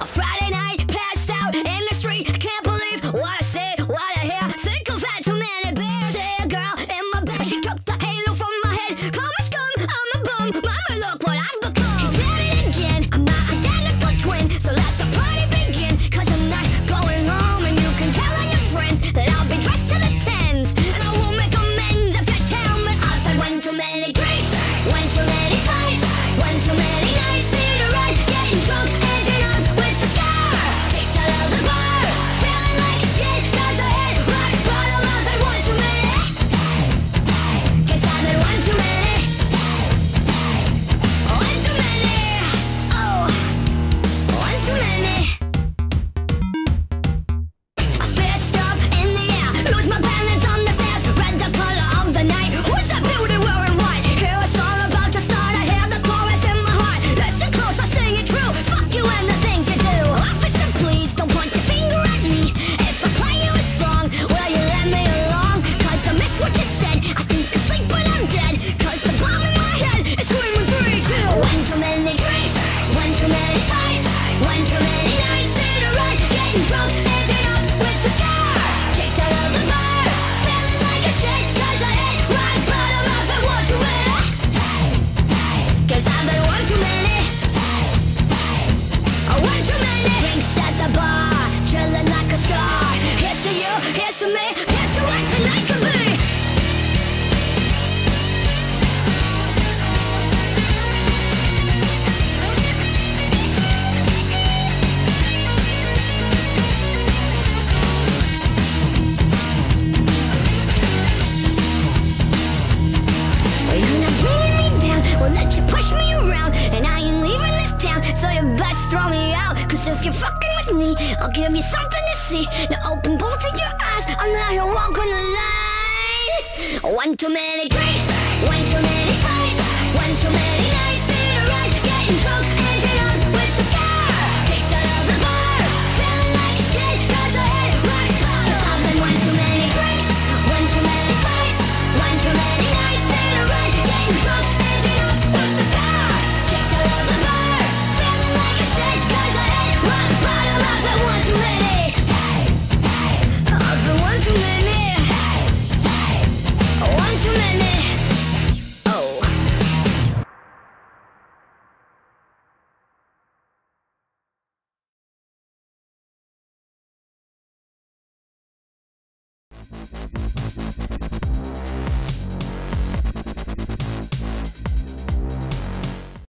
Friday night, passed out in the street. Can't believe what I see, what I hear. Think I've had too many beers. See a girl in my bed, she took the halo from my head. Call me scum, I'm a bum. Mama, look what I've become. He did it again. I'm my identical twin. So let the party begin. 'Cause I'm not going home, and you can tell all your friends that I'll be dressed to the tens. And I won't make amends if you tell me I've had one too many drinks, one too many fights, one too many nights in a row. Getting drunk, ending up with the scar. Kicked out of the bar, feeling like shit 'cause I hit rock bottom. I've had one too many. 'Cause I've had one too many. One too many. Oh, one too many. I fist up in the air, lose my balance on the stairs. Red the color of the night. Who's that beauty wearing white? Hear a song about to start. I hear the chorus in my heart. Listen close, I sing it true. Fuck you and the things you do. Officer, please don't point your finger at me. If I play you a song, will you let me along? 'Cause I missed what you said. I think I sleep when I'm dead. 'Cause the bomb in my head is screaming 3, 2. One too many drinks, one too many fights, one too many nights in a row. Getting drunk, ending up with the scar. Kicked out of the bar, feeling like a shit 'cause I hit rock bottom. I've had one too many. 'Cause I've had one too many. One too many. Drinks at the bar, chilling like a star. Here's to you, here's to me, here's to what tonight could be. Well, you're not bringing me down, won't let you push me around. And I ain't leaving this town, so you best throw me out. 'Cause if you're fucking with me, I'll give you something to see. Now open both of your eyes, I'm not here walking the line. One too many drinks, one too many